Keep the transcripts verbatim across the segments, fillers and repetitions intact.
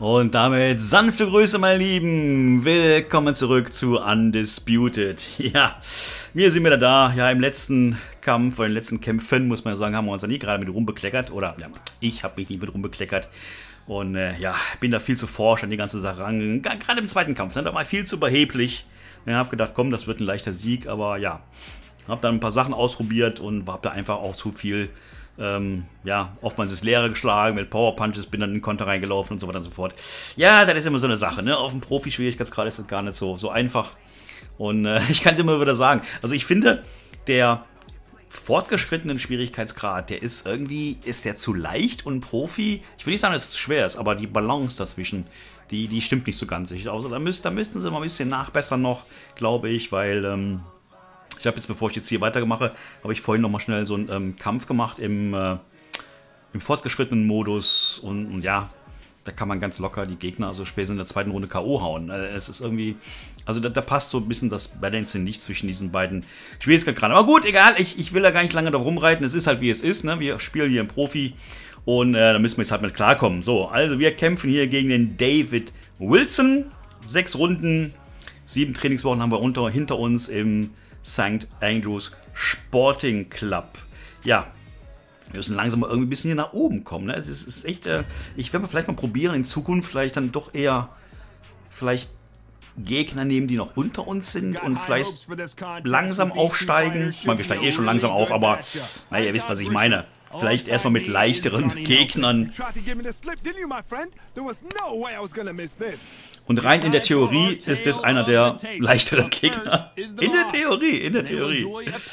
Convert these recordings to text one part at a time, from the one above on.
Und damit sanfte Grüße, meine Lieben. Willkommen zurück zu Undisputed. Ja, wir sind wieder da. Ja, im letzten Kampf, oder in den letzten Kämpfen, muss man sagen, haben wir uns ja nie gerade mit rumbekleckert. Oder, ja, ich habe mich nie mit rumbekleckert. Und, äh, ja, bin da viel zu forsch an die ganze Sache rangegangen. Gerade im zweiten Kampf, ne, da war ich viel zu überheblich. Ich habe gedacht, komm, das wird ein leichter Sieg. Aber, ja, habe dann ein paar Sachen ausprobiert und habe da einfach auch zu viel... Ähm, ja, oftmals ist Leere geschlagen mit Power Punches, bin dann in den Konter reingelaufen und so weiter und so fort. Ja, das ist immer so eine Sache, ne? Auf dem Profi-Schwierigkeitsgrad ist das gar nicht so, so einfach. Und äh, ich kann es immer wieder sagen. Also ich finde, der fortgeschrittenen Schwierigkeitsgrad, der ist irgendwie, ist der zu leicht und Profi, ich will nicht sagen, dass es zu schwer ist, aber die Balance dazwischen, die, die stimmt nicht so ganz. Also da, müsst, da müssten sie mal ein bisschen nachbessern noch, glaube ich, weil... Ähm, Ich habe jetzt, bevor ich jetzt hier weitermache, habe ich vorhin noch mal schnell so einen ähm, Kampf gemacht im, äh, im fortgeschrittenen Modus. Und, und ja, da kann man ganz locker die Gegner, also spätestens in der zweiten Runde K O hauen. Also es ist irgendwie, also da, da passt so ein bisschen das Balancing nicht zwischen diesen beiden Schwierigkeitsgraden. Aber gut, egal, ich, ich will da gar nicht lange da rumreiten. Es ist halt wie es ist, ne? Wir spielen hier im Profi und äh, da müssen wir jetzt halt mit klarkommen. So, also wir kämpfen hier gegen den David Wilson. Sechs Runden, sieben Trainingswochen haben wir unter, hinter uns im Sankt Andrews Sporting Club. Ja, wir müssen langsam mal irgendwie ein bisschen hier nach oben kommen. Ne? Es ist, ist echt, äh, ich werde vielleicht mal probieren, in Zukunft vielleicht dann doch eher vielleicht Gegner nehmen, die noch unter uns sind und vielleicht langsam aufsteigen. Ich meine, wir steigen eh schon langsam auf, aber naja, ihr wisst, was ich meine. Vielleicht erstmal mit leichteren Gegnern. Und rein in der Theorie ist es einer der leichteren Gegner. In der Theorie, in der Theorie.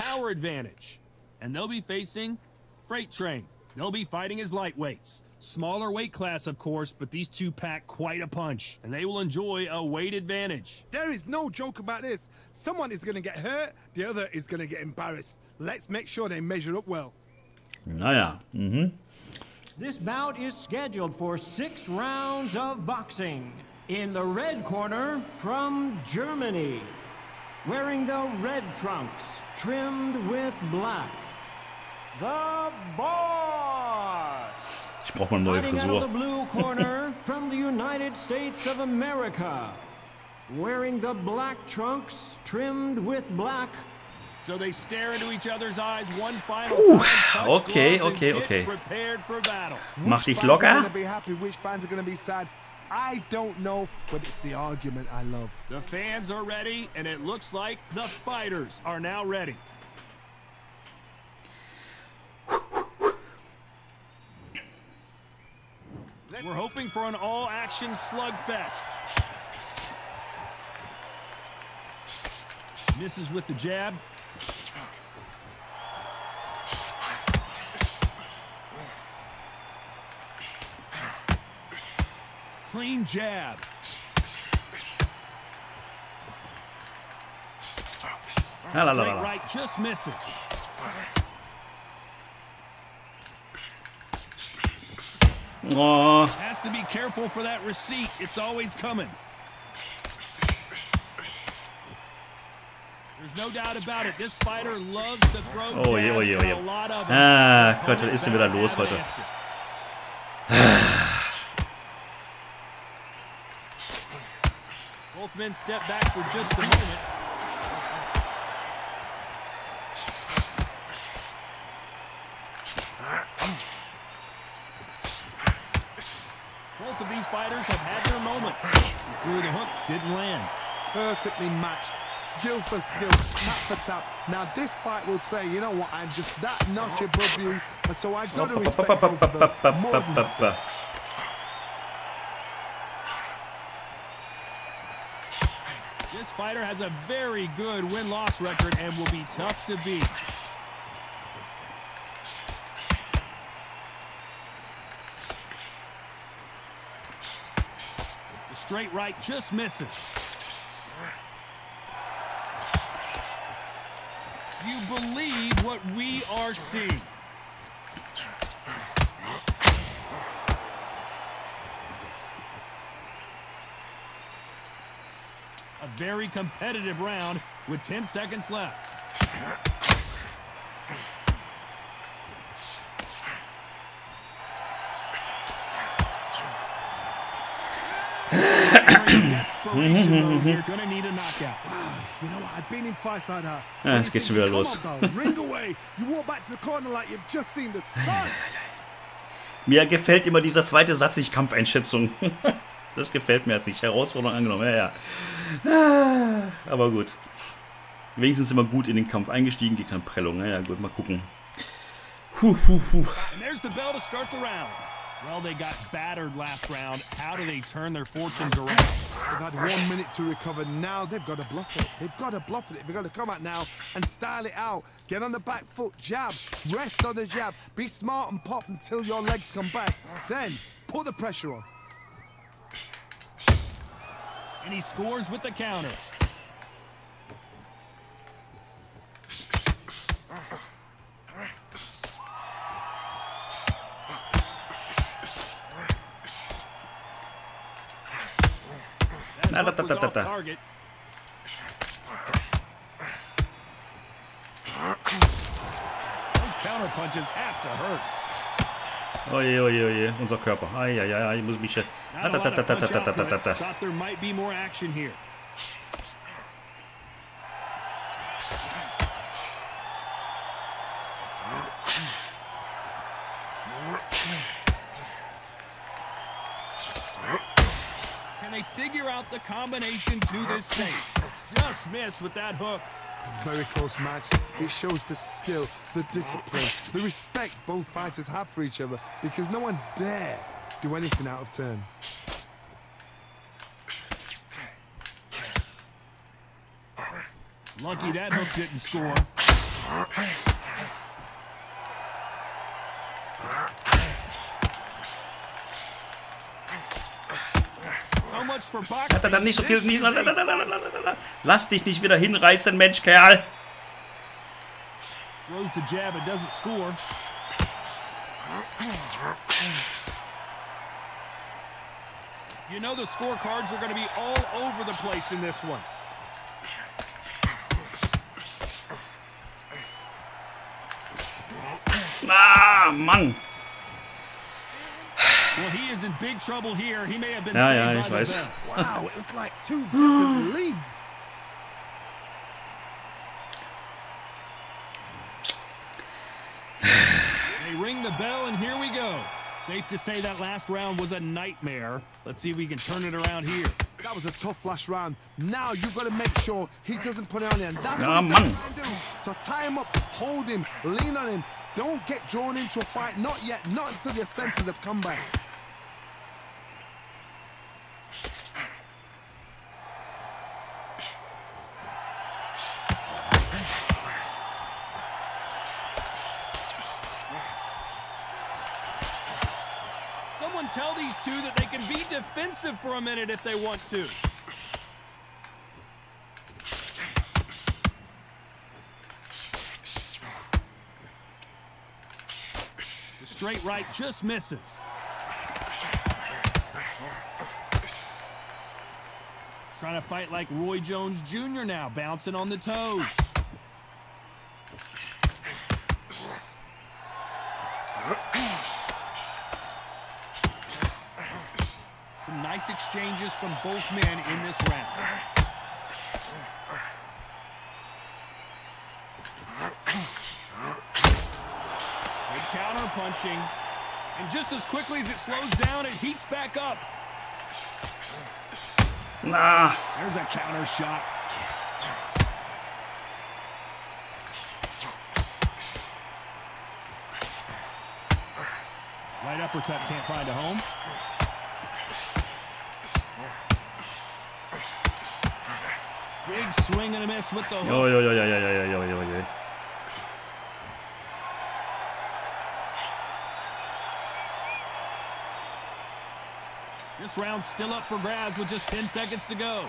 Smaller weight class, of course, but these two pack quite a punch, and they will enjoy a weight advantage. There is no joke about this. Someone is going to get hurt, the other is going to get embarrassed. Let's make sure they measure up well. Naja, mhm. This bout is scheduled for six rounds of boxing. In the red corner, from Germany, wearing the red trunks, trimmed with black, the Boss. Ich brauche mal eine neue Fighting out of Frisur. the blue corner, from the United States of America, wearing the black trunks, trimmed with black. So they stare into each other's eyes one final Uh, time, touch okay, gloves, okay, and okay. get prepared for battle. Mach dich Fans are locker. going to be happy, which fans are going to be sad? I don't know, but it's the argument I love. The fans are ready, and it looks like the fighters are now ready. We're hoping for an all-action slugfest. Misses with the jab. Clean jab. La, la, la, Straight la. right just misses. Oh, Has to be careful for that receipt. It's always coming. There's no doubt about it. This fighter loves to throw oh je, oh je, oh jabs, je. and a lot of them. Ah, Gott, was ist denn wieder los heute? Both men step back for just a moment. Both of these fighters have had their moments. Through the hook, didn't land. Perfectly matched, skill for skill, tap for tap. Now this fight will say, you know what, I'm just that notch above you, and so I've got to respect both of them more than that. This fighter has a very good win-loss record and will be tough to beat. The straight right just misses. Do you believe what we are seeing? A very competitive round with ten seconds left. Ja, es geht schon wieder los. Mir gefällt immer dieser zweite Satz nicht, Kampfeinschätzung. Das gefällt mir jetzt nicht. Herausforderung angenommen, ja, ja. Aber gut. Wenigstens immer gut in den Kampf eingestiegen, Gegnerprellung. Naja, gut, mal gucken. Huh, huh, huh. Well, they got battered last round. How do they turn their fortunes around? They've had one minute to recover. Now they've got to bluff it. They've got to bluff it. They've got to come out now and style it out. Get on the back foot, jab. Rest on the jab. Be smart and pop until your legs come back. Then put the pressure on. And he scores with the counter. Da, da, da, da, da. Target. Those counter punches have to hurt. Oje, oje, oje, unser Körper. Ai, ai, ai, ich muss mich. Da, da, da, da, da, da, da, da, da. Thought there might be more action here. Can they figure out the combination to this thing? Just miss with that hook. Very close match. It shows the skill, the discipline, the respect both fighters have for each other because no one dare do anything out of turn. Lucky that hook didn't score. So much for boxing. Hat er dann nicht so viel. Nicht, lass dich nicht wieder hinreißen, Mensch, Kerl. Throws the jab, it doesn't score. You know the scorecards are going to be all over the place in this one. Ah, Mann. Well, he is in big trouble here. He may have been Ja, saved ja, by ich the weiß. bell. Wow, it was like two different leagues. They ring the bell, and here we go. Safe to say that last round was a nightmare. Let's see if we can turn it around here. That was a tough last round. Now you've got to make sure he doesn't put it on you. And that's Ja, what he's Mann. trying to do. So tie him up, hold him, lean on him. Don't get drawn into a fight. Not yet. Not until your senses have come back. Someone tell these two that they can be defensive for a minute if they want to. The straight right just misses. Trying to fight like Roy Jones Junior now, bouncing on the toes. Some nice exchanges from both men in this round. Good counter punching. And just as quickly as it slows down, it heats back up. Na. There's a counter shot. Right uppercut can't find a home. Big swing and a miss with the hook. Jo, jo, jo, jo, jo, jo, jo, jo, jo. This round's still up for grabs with just ten seconds to go.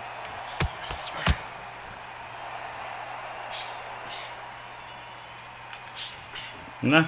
Na.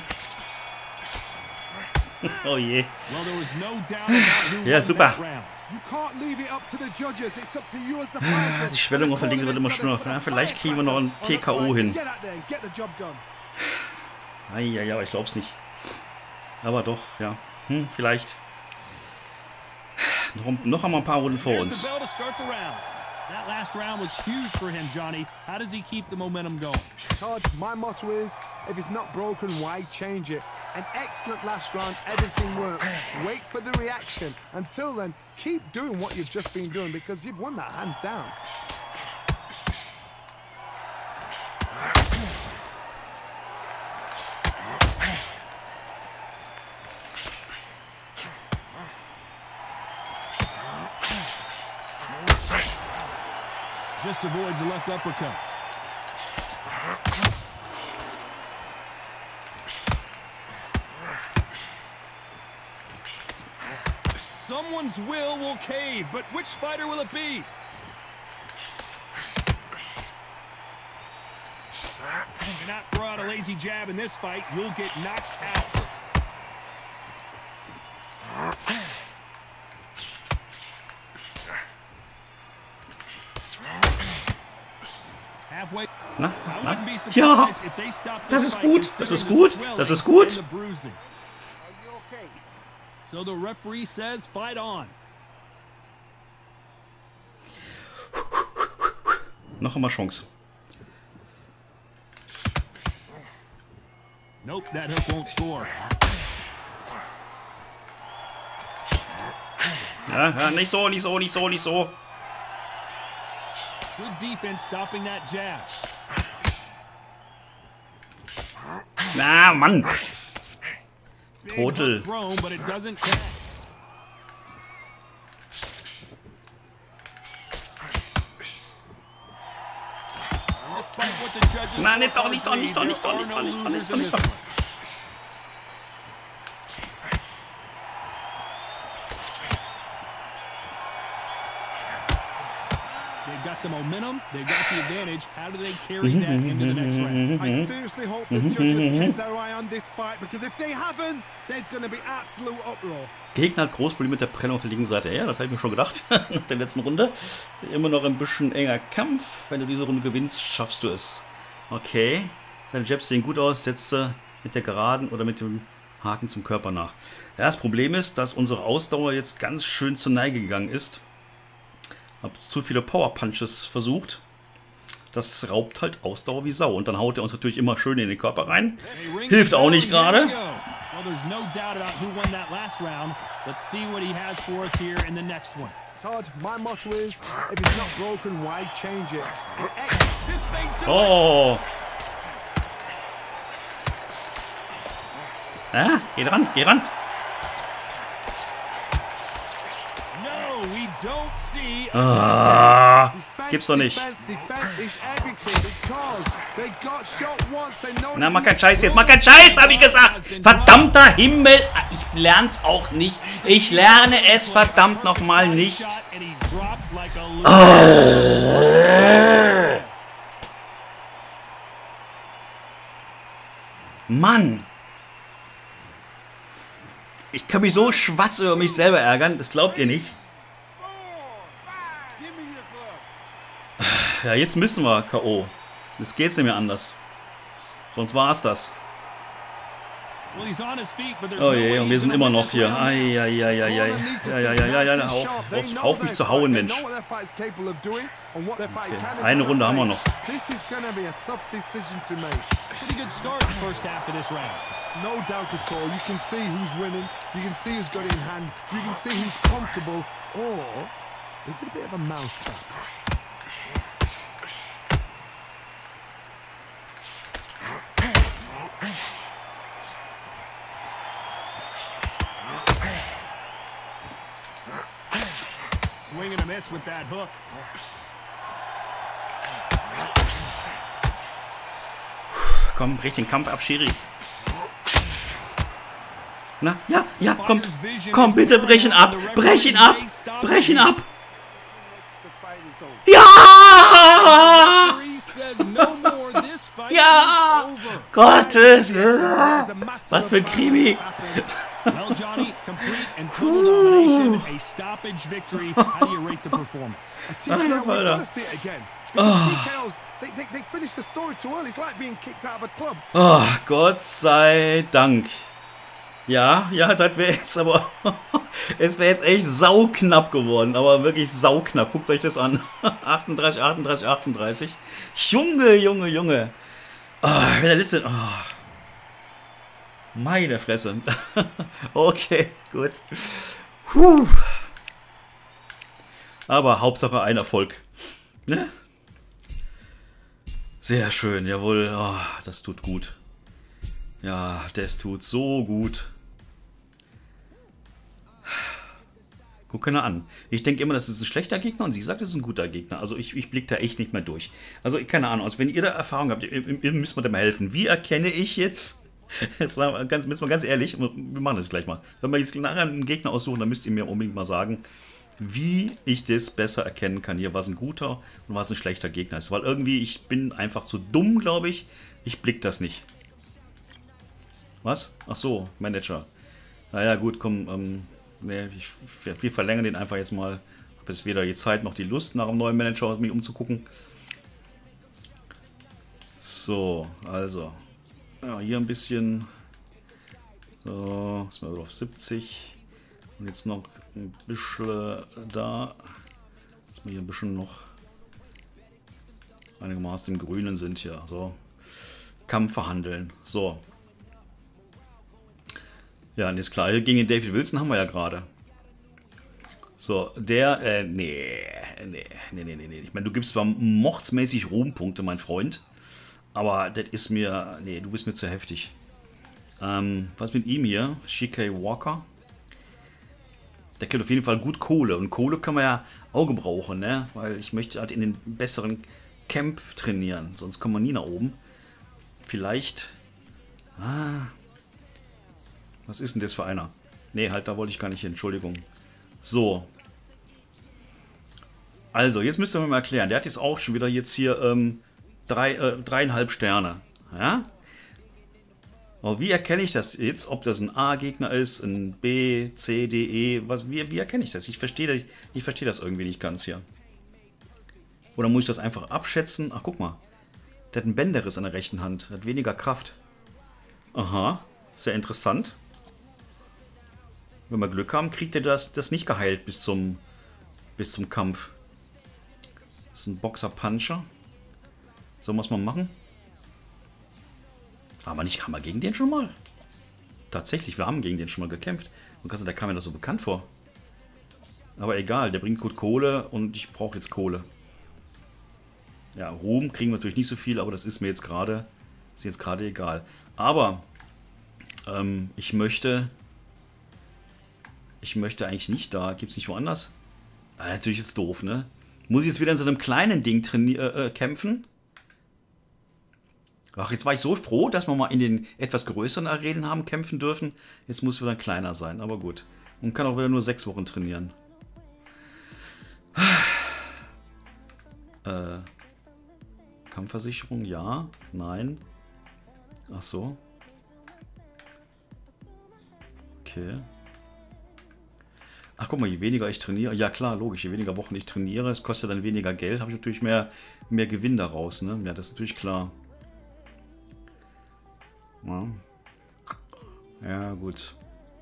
Oh je. Well, there was no doubt about who Ja, won super. that round. You can't leave it up to the judges. It's up to you as the Ah, fighter. die Schwellung auf der Linken wird immer schlimmer. Ja, vielleicht kriegen wir noch ein T K O hin. Get out there and get the job done. Ei, ja, ja, ich glaub's nicht. Aber doch, ja. Hm, vielleicht. noch, noch einmal ein paar Runden vor Here's uns. the bell to start the round. That last round was huge for him, Johnny. How does he keep the momentum going? Todd, my motto is, if it's not broken, why change it? An excellent last round, everything worked. Wait for the reaction. Until then, keep doing what you've just been doing because you've won that hands down. Just avoids the left uppercut. Someone's will will cave, but which fighter will it be? You cannot throw out a lazy jab in this fight. You'll get knocked out. Halfway. Na, I na? wouldn't be Ja, surprised if they stopped das this ist fight gut, das considering ist the gut, swelling das ist gut. and the bruising. So the referee says fight on. Noch einmal Chance. Nope, that hook won't score. Ja, ja, nicht so, nicht so, nicht so, nicht so. Good defense stopping that jab. Na, Mann. Big Trottel. hook thrown, but it doesn't connect. Despite what the judges Na, nicht doch, nicht doch, nicht doch, nicht doch, nicht doch, nicht doch, nicht doch, nicht doch. They've got the momentum, they've got the advantage. How do they carry that into the next round? I seriously hope the judges keep their eye on this fight because if they haven't, there's going to be absolute uproar. Gegner hat großes Problem mit der Prellung auf der linken Seite. Ja, das habe ich mir schon gedacht. Nach der letzten Runde. Immer noch ein bisschen enger Kampf. Wenn du diese Runde gewinnst, schaffst du es. Okay. Deine Jabs sehen gut aus. Setze mit der Geraden oder mit dem Haken zum Körper nach. Ja, das Problem ist, dass unsere Ausdauer jetzt ganz schön zur Neige gegangen ist. Hab zu viele Power Punches versucht. Das raubt halt Ausdauer wie Sau. Und dann haut er uns natürlich immer schön in den Körper rein. Hilft auch nicht gerade. Well, there's no doubt about who won that last round. Let's see what he has for us here in the next one. Todd, my motto is, if it's not broken, why change it? This may do it. Oh. Ja, geh ran, geh ran. No, we don't see a Ah, das gibt's doch nicht. Defense, defense is everything because they got shot once. They know Na, mach keinen Scheiß jetzt, mach keinen Scheiß, hab ich gesagt. Verdammter Himmel. Ich lern's auch nicht. Ich lerne es verdammt nochmal nicht. shot and he dropped like a little. Mann. Ich kann mich so schwarz über mich selber ärgern, das glaubt ihr nicht. Ja, jetzt müssen wir K O. Das geht's nicht mehr anders. Sonst war's das. Well, he's on his feet, but there's Oh no je, way und wir he's sind gonna immer win noch this hier. round. Eieieiei. Ja, ja, ja, ja, ja, auf, auf, auf mich zu hauen, Mensch. Okay, eine Runde haben wir noch. This is gonna be a tough decision to make. Pretty good start in the first half of this round. No doubt at all. You can see who's winning. You can see who's got it in hand. You can see who's comfortable. Or is it a bit of a mousetrap? Swing and a miss with that hook. Komm, brech den Kampf ab, Schiri. Na, ja, ja, komm, komm, bitte, brech ihn ab, brech ihn ab, brech ihn ab. Ja! Ja! Gottes Willen! Was für ein Krimi! Well, Johnny, complete and total domination, a stoppage victory. How do you rate the performance? A T K O, we've got to see it again. Because T K Os, they, they, they finish the story too early. It's like being kicked out of a club. Oh, Gott sei Dank. Ja, ja, das wäre jetzt aber Es wäre jetzt echt sauknapp geworden, aber wirklich sauknapp. Guckt euch das an. achtunddreißig, achtunddreißig, achtunddreißig. Junge, Junge, Junge. Oh, wenn der letzte... Oh. Meine Fresse. Okay, gut. Puh. Aber Hauptsache ein Erfolg. Ne? Sehr schön, jawohl. Oh, das tut gut. Ja, das tut so gut. Guck ihn an. Ich denke immer, das ist ein schlechter Gegner und sie sagt, das ist ein guter Gegner. Also ich, ich blicke da echt nicht mehr durch. Also keine Ahnung, also wenn ihr da Erfahrung habt, ihr, ihr müsst mir da mal helfen. Wie erkenne ich jetzt, jetzt mal ganz, jetzt mal ganz ehrlich, wir machen das gleich mal. Wenn wir jetzt nachher einen Gegner aussuchen, dann müsst ihr mir unbedingt mal sagen, wie ich das besser erkennen kann. Hier, was ein guter und was ein schlechter Gegner ist. Weil irgendwie, ich bin einfach zu dumm, glaube ich. Ich blicke das nicht. Was? Ach so, Manager. Naja, gut, komm, ähm... Nee, ich, wir verlängern den einfach jetzt mal. Ich habe jetzt weder die Zeit noch die Lust, nach einem neuen Manager mich umzugucken. So, also. Ja, hier ein bisschen. So, ist mal auf siebzig. Und jetzt noch ein bisschen da. Dass wir hier ein bisschen noch einigermaßen im Grünen sind hier. So. Kampf verhandeln. So. Ja, und ist klar, gegen den David Wilson haben wir ja gerade. So, der, äh, nee, nee, nee, nee, nee. Ich meine, du gibst zwar mordsmäßig Ruhmpunkte, mein Freund, aber das ist mir, nee, du bist mir zu heftig. Ähm, was mit ihm hier? C K Walker. Der kriegt auf jeden Fall gut Kohle. Und Kohle kann man ja auch gebrauchen, ne? Weil ich möchte halt in den besseren Camp trainieren, sonst kommen wir nie nach oben. Vielleicht, ah... Was ist denn das für einer? Nee, halt, da wollte ich gar nicht hin. Entschuldigung. So. Also, jetzt müsst ihr mir mal erklären. Der hat jetzt auch schon wieder jetzt hier ähm, drei, äh, dreieinhalb Sterne. Ja? Aber wie erkenne ich das jetzt? Ob das ein A-Gegner ist, ein B, C, D, E? Was, wie, wie erkenne ich das? Ich verstehe ich verstehe das irgendwie nicht ganz hier. Oder muss ich das einfach abschätzen? Ach, guck mal. Der hat einen Bänderriss an der rechten Hand. Der hat weniger Kraft. Aha. Sehr interessant. Wenn wir Glück haben, kriegt er das, das nicht geheilt bis zum, bis zum Kampf. Das ist ein Boxer-Puncher. So muss man machen. Aber nicht, haben wir gegen den schon mal? Tatsächlich, wir haben gegen den schon mal gekämpft. Und da kam mir das so bekannt vor. Aber egal, der bringt gut Kohle und ich brauche jetzt Kohle. Ja, Ruhm kriegen wir natürlich nicht so viel, aber das ist mir jetzt gerade, ist jetzt gerade egal. Aber ähm, ich möchte... Ich möchte eigentlich nicht da. Gibt es nicht woanders? Ah, natürlich ist es doof, ne? Muss ich jetzt wieder in so einem kleinen Ding äh, äh, kämpfen? Ach, jetzt war ich so froh, dass wir mal in den etwas größeren Arenen haben kämpfen dürfen. Jetzt muss es wieder kleiner sein, aber gut. Und kann auch wieder nur sechs Wochen trainieren. Äh, Kampfversicherung, ja, nein. Ach so. Okay. Ach, guck mal, je weniger ich trainiere, ja klar, logisch, je weniger Wochen ich trainiere, es kostet dann weniger Geld, habe ich natürlich mehr, mehr Gewinn daraus, ne? Ja, das ist natürlich klar. Ja, ja gut.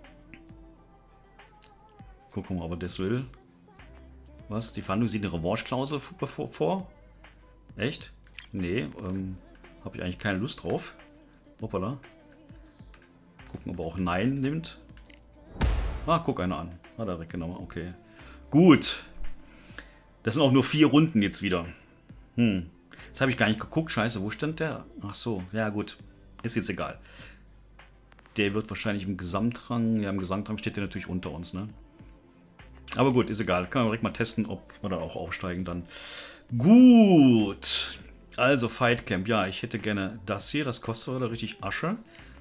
Gucken wir mal, ob er das will. Was? Die Verhandlung sieht eine Revanche-Klausel vor? Echt? Nee, ähm, habe ich eigentlich keine Lust drauf. Hoppala. Gucken, ob er auch Nein nimmt. Ah, guck einer an. Hat er weggenommen, okay. Gut. Das sind auch nur vier Runden jetzt wieder. Hm. Jetzt habe ich gar nicht geguckt. Scheiße, wo stand der? Ach so, ja gut. Ist jetzt egal. Der wird wahrscheinlich im Gesamtrang, ja im Gesamtrang steht der natürlich unter uns, ne? Aber gut, ist egal. Kann man direkt mal testen, ob wir da auch aufsteigen dann. Gut. Also Fight Camp. Ja, ich hätte gerne das hier. Das kostet oder richtig Asche.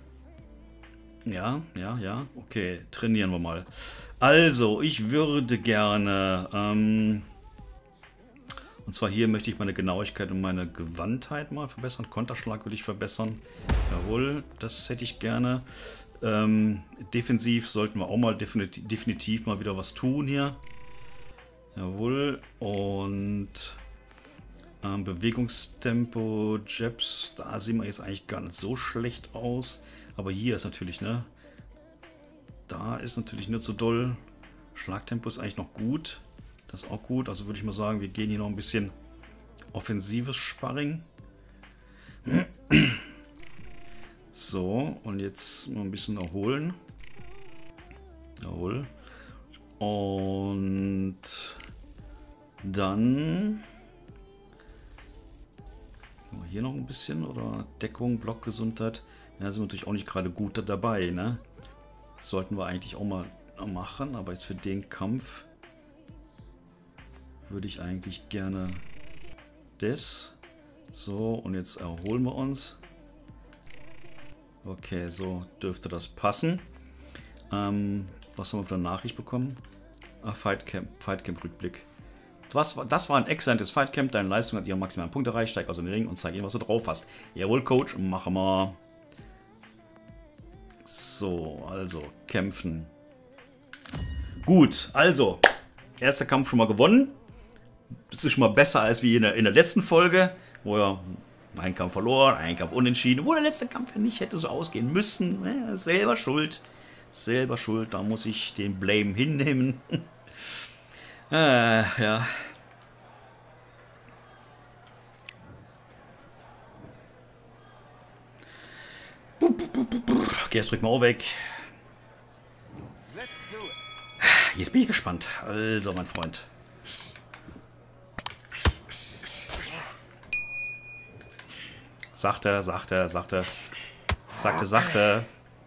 Ja, ja, ja. Okay, trainieren wir mal. Also, ich würde gerne... Ähm, und zwar hier möchte ich meine Genauigkeit und meine Gewandtheit mal verbessern. Konterschlag will ich verbessern. Jawohl, das hätte ich gerne. Ähm, defensiv sollten wir auch mal definitiv, definitiv mal wieder was tun hier. Jawohl. Und ähm, Bewegungstempo, Jabs, da sehen wir jetzt eigentlich gar nicht so schlecht aus. Aber hier ist natürlich, ne? Da ist natürlich nicht so doll. Schlagtempo ist eigentlich noch gut. Das ist auch gut. Also würde ich mal sagen, wir gehen hier noch ein bisschen offensives Sparring. So, und jetzt mal ein bisschen erholen. Jawohl. Und dann hier noch ein bisschen oder Deckung, Blockgesundheit. Ja, sind wir natürlich auch nicht gerade gut dabei, ne? Das sollten wir eigentlich auch mal machen, aber jetzt für den Kampf würde ich eigentlich gerne das. So, und jetzt erholen wir uns. Okay, so dürfte das passen. Ähm, was haben wir für eine Nachricht bekommen? Ah, Fightcamp, Fightcamp Rückblick. Das war, das war ein exzellentes Fightcamp. Deine Leistung hat ihren maximalen Punkt erreicht. Steig aus dem Ring und zeig ihnen, was du drauf hast. Jawohl, Coach, machen wir. So, also kämpfen. Gut, also erster Kampf schon mal gewonnen. Das ist schon mal besser als wie in der, in der letzten Folge, wo er einen Kampf verloren, einen Kampf unentschieden, wo der letzte Kampf ja nicht hätte so ausgehen müssen. Ja, selber schuld. Selber schuld, da muss ich den Blame hinnehmen. äh, ja. Okay, jetzt drück mal auch weg. Jetzt bin ich gespannt. Also, mein Freund. Sachte, sachte, sachte. Sagte, sachte.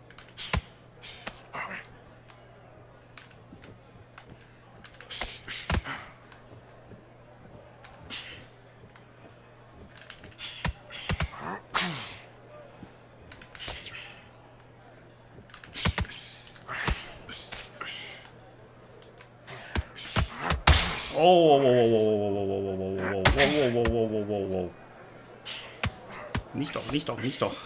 Oh, wow, wow, wow, wow, wow, wow, wow, wow, wow, wow, wow, wow. Nicht doch, nicht doch, nicht doch.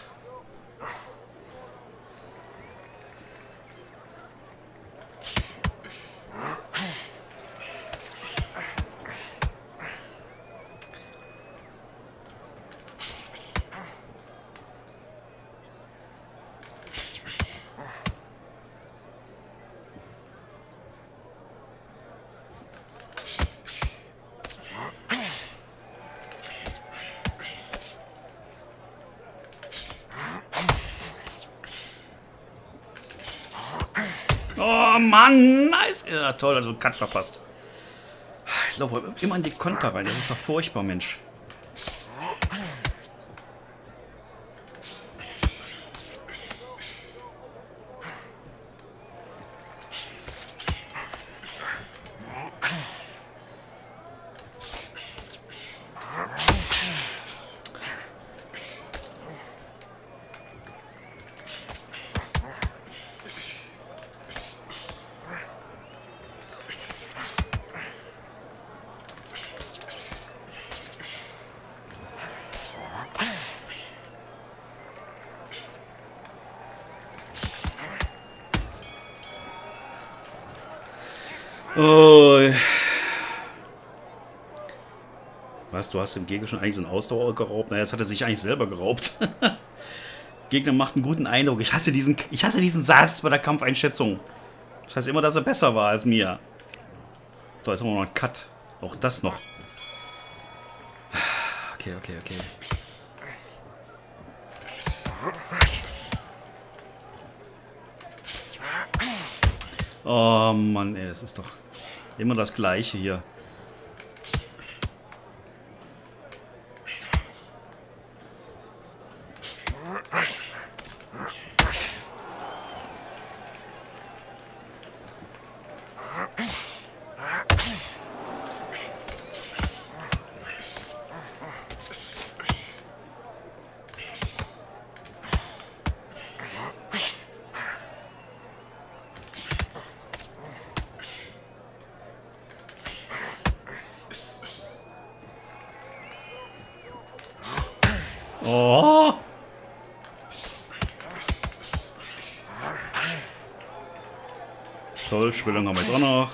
Oh Mann, nice. Ja, toll, also Cut verpasst. Ich laufe immer in die Konter rein. Das ist doch furchtbar, Mensch. Oh. Was, du hast dem Gegner schon eigentlich so einen Ausdauer geraubt? Naja, jetzt hat er sich eigentlich selber geraubt. Gegner macht einen guten Eindruck. Ich hasse diesen, ich hasse diesen Satz bei der Kampfeinschätzung. Das heißt immer, dass er besser war als mir. So, jetzt haben wir noch einen Cut. Auch das noch. Okay, okay, okay. Oh Mann, ey, es ist doch immer das Gleiche hier. Oh! Toll, Schwellung haben wir jetzt auch noch.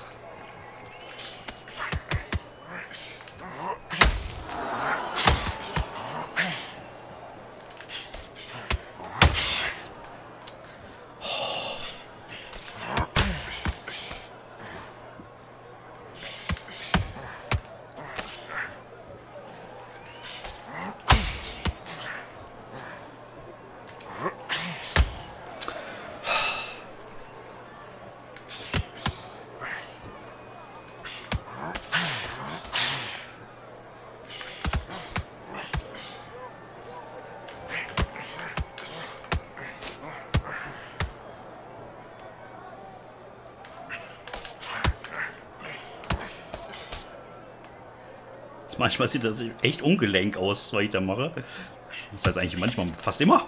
Manchmal sieht das echt ungelenk aus, was ich da mache. Das heißt eigentlich manchmal fast immer.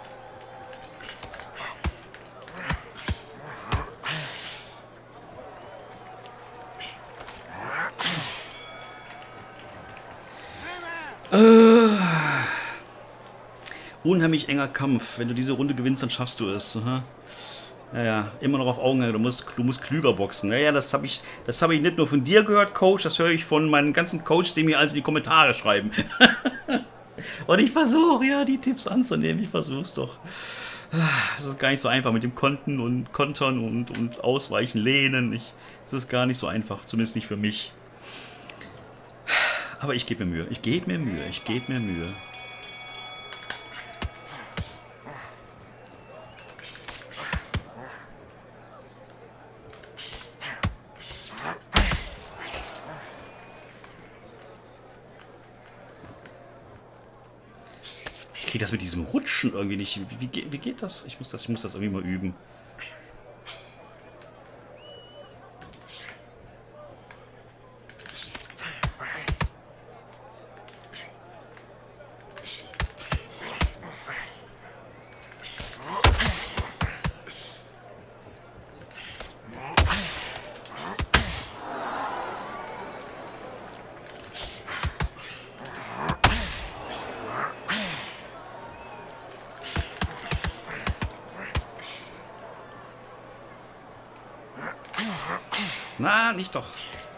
Äh, unheimlich enger Kampf. Wenn du diese Runde gewinnst, dann schaffst du es. Aha. Ja, ja, immer noch auf Augenhöhe. Du musst, du musst klüger boxen. Ja, ja, das habe ich, das habe ich nicht nur von dir gehört, Coach. Das höre ich von meinen ganzen Coaches, die mir alles in die Kommentare schreiben. Und ich versuche, ja, die Tipps anzunehmen. Ich versuche es doch. Es ist gar nicht so einfach mit dem Konten und Kontern und, und Ausweichen, Lehnen. Ich, es ist gar nicht so einfach, zumindest nicht für mich. Aber ich gebe mir Mühe. Ich gebe mir Mühe. Ich gebe mir Mühe. Ich kriege das mit diesem Rutschen irgendwie nicht. Wie, wie, wie geht das? Ich muss das? ich muss das irgendwie mal üben. Na, nicht doch.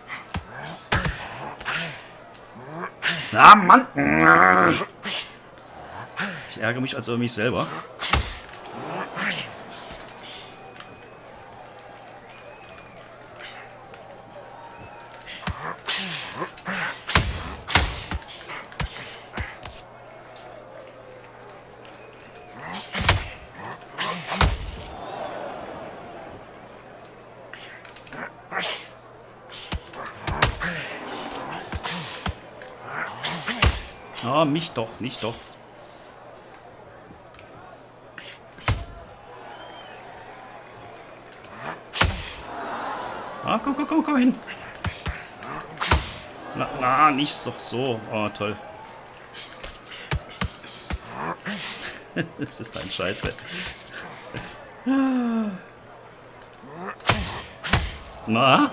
Na, Mann. Ich ärgere mich also über mich selber. Oh, mich doch, nicht doch. Ah, komm, komm, komm, komm hin. Na, na, nicht doch so. Oh, toll. Das ist ein Scheiße. Na?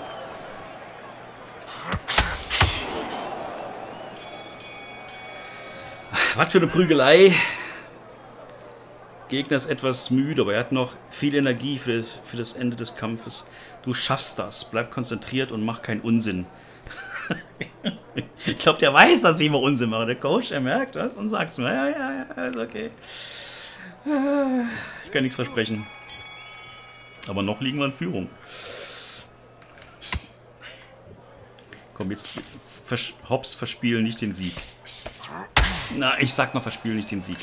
Was für eine Prügelei. Gegner ist etwas müde, aber er hat noch viel Energie für das, für das Ende des Kampfes. Du schaffst das. Bleib konzentriert und mach keinen Unsinn. Ich glaube, der weiß, dass ich immer Unsinn mache. Der Coach, er merkt das und sagt mir, ja, ja, ja, ist okay. Ich kann nichts versprechen. Aber noch liegen wir in Führung. Komm, jetzt vers Hops, verspielen nicht den Sieg. Na, ich sag noch, verspielen nicht den Sieg.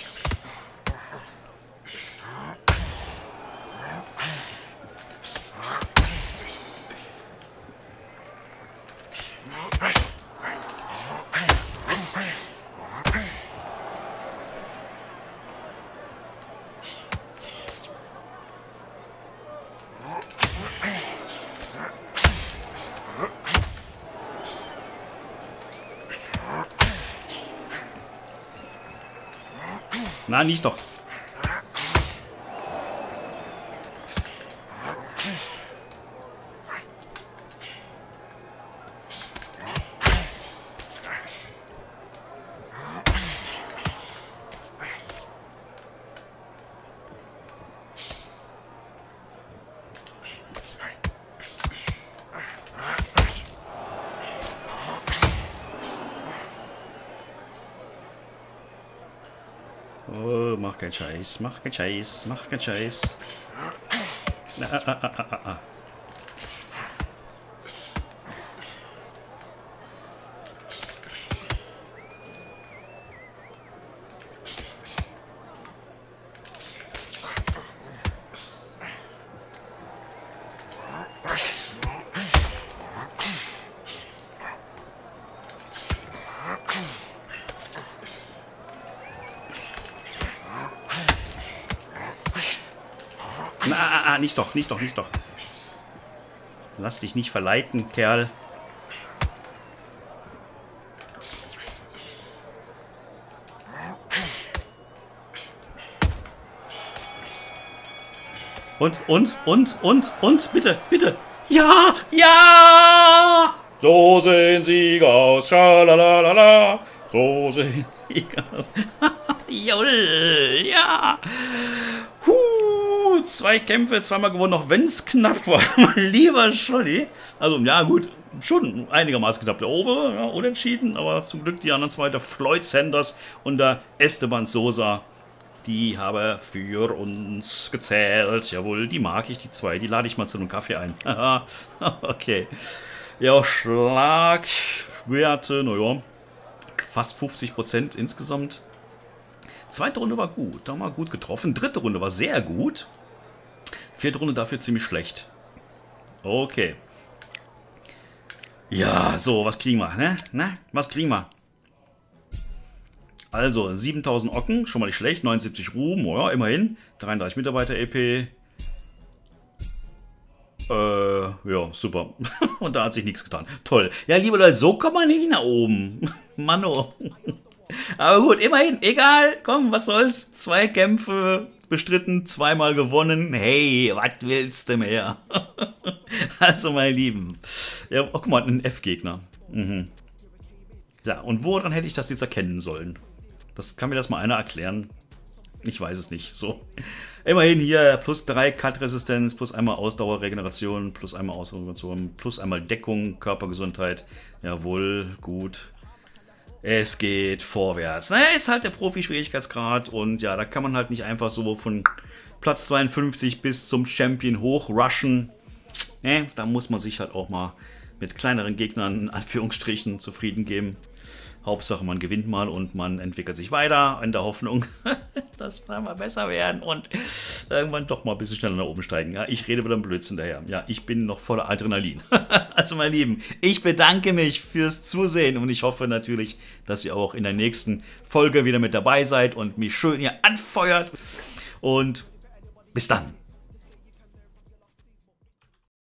Na, nicht doch. Oh, mach keinen Scheiß, mach keinen Scheiß, mach keinen Scheiß. Ah, ah, ah, ah, ah, ah. Na, ah, ah, nicht doch, nicht doch, nicht doch. Lass dich nicht verleiten, Kerl. Und, und, und, und, und, bitte, bitte. Ja, ja! So sehen Siege aus. Schalalala. So sehen Siege aus. Jawohl, ja. Huh, zwei Kämpfe, zweimal gewonnen, auch wenn es knapp war. Mein lieber Scholli. Also, ja gut, schon einigermaßen knapp. Der Ober, ja, unentschieden, aber zum Glück die anderen zwei, der Floyd Sanders und der Esteban Sosa, die haben für uns gezählt. Jawohl, die mag ich, die zwei. Die lade ich mal zu einem Kaffee ein. Okay. Ja, Schlagwerte, naja, fast fünfzig Prozent insgesamt. Zweite Runde war gut, da haben wir gut getroffen. Dritte Runde war sehr gut. Vierte Runde dafür ziemlich schlecht. Okay. Ja, so, was kriegen wir, ne? Ne? Was kriegen wir? Also, siebentausend Ocken, schon mal nicht schlecht. neunundsiebzig Ruhm, ja, immerhin. dreiunddreißig Mitarbeiter E P. Äh, ja, super. Und da hat sich nichts getan. Toll. Ja, liebe Leute, so kommt man nicht nach oben. Mano. Aber gut, immerhin, egal. Komm, was soll's. Zwei Kämpfe bestritten, zweimal gewonnen. Hey, was willst du mehr? Also, meine Lieben. Ja, oh, guck mal, ein F-Gegner. Mhm. Ja, und woran hätte ich das jetzt erkennen sollen? Das kann mir das mal einer erklären. Ich weiß es nicht. So. Immerhin hier plus drei Cut-Resistenz, plus einmal Ausdauerregeneration, plus einmal Ausdauerregeneration, plus einmal Deckung, Körpergesundheit. Jawohl, gut. Es geht vorwärts. Naja, ist halt der Profi-Schwierigkeitsgrad und ja, da kann man halt nicht einfach so von Platz zweiundfünfzig bis zum Champion hochrushen. Ne, da muss man sich halt auch mal mit kleineren Gegnern in Anführungsstrichen zufrieden geben. Hauptsache, man gewinnt mal und man entwickelt sich weiter in der Hoffnung, dass wir mal besser werden und irgendwann doch mal ein bisschen schneller nach oben steigen. Ja, ich rede wieder ein Blödsinn daher. Ja, ich bin noch voller Adrenalin. Also, meine Lieben, ich bedanke mich fürs Zusehen und ich hoffe natürlich, dass ihr auch in der nächsten Folge wieder mit dabei seid und mich schön hier anfeuert. Und bis dann.